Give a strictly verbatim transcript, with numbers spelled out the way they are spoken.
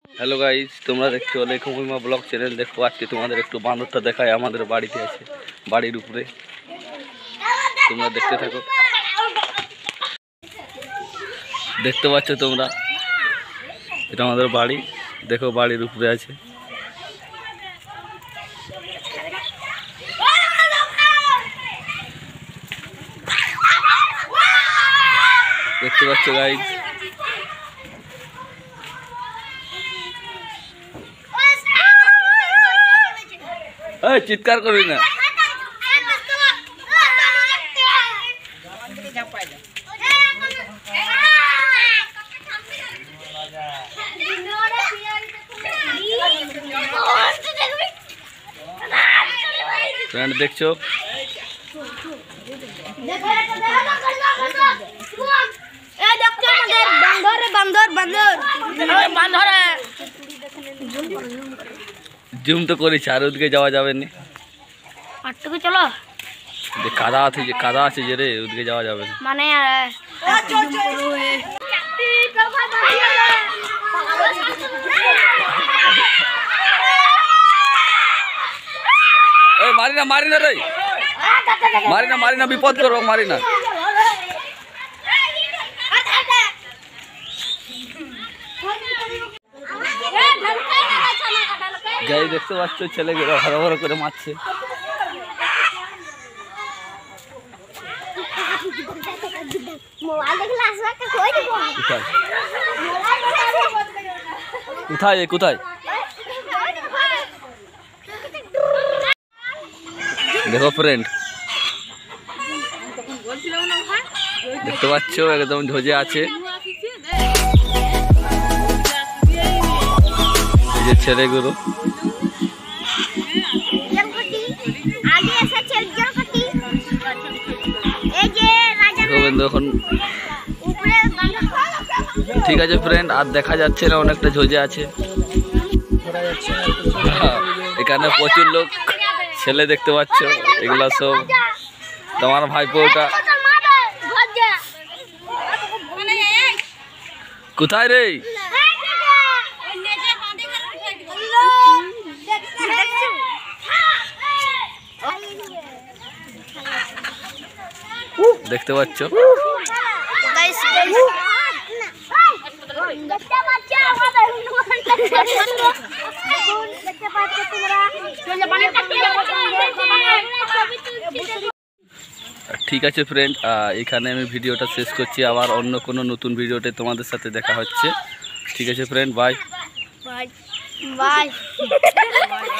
Hello guys, তোমরা দেখছো লেখো মহিমা ব্লগ চ্যানেল। দেখো আজকে তোমাদের একটু বান্দরটা দেখায়। আমাদের বাড়িতে আছে, বাড়ির উপরে। তোমরা দেখতে থাকো। দেখতে পাচ্ছ তোমরা, এটা আমাদের বাড়ি। দেখো বাড়ির উপরে আছে। দেখতে পাচ্ছ গাইস, চিৎকার করি না। ফ্রেন্ড দেখছো, জুম তো করেছি, আর ওদিকে যাওয়া যাবে না। চলো, কাদা আছে, যে কাদা আছে যে রে, ওদিকে যাওয়া যাবে না। মানে মারি না, মারি না রে, মারি না, মারি না, বিপদ করবো, মারি না। যাই দেখতে পাচ্ছ, ছেলেগুলো হরো হরো করে মারছে। কোথায় কোথায় দেখো ফ্রেন্ড, দেখতে পাচ্ছ একদম ঝোঁজে আছে। এই যে ছেলেগুলো, এখন ঠিক আছে ফ্রেন্ড, আর দেখা যাচ্ছে না, অনেকটা ঝোঁজে আছে। এখানে প্রচুর লোক, ছেলে দেখতে পাচ্ছ, এগুলা সব তোমার ভাইপোটা। কোথায় রে? দেখতে পাচ্ছ, ঠিক আছে ফ্রেন্ড, এখানে আমি ভিডিওটা শেষ করছি। আবার অন্য কোনো নতুন ভিডিওতে তোমাদের সাথে দেখা হচ্ছে। ঠিক আছে ফ্রেন্ড, বাই বাই বাই।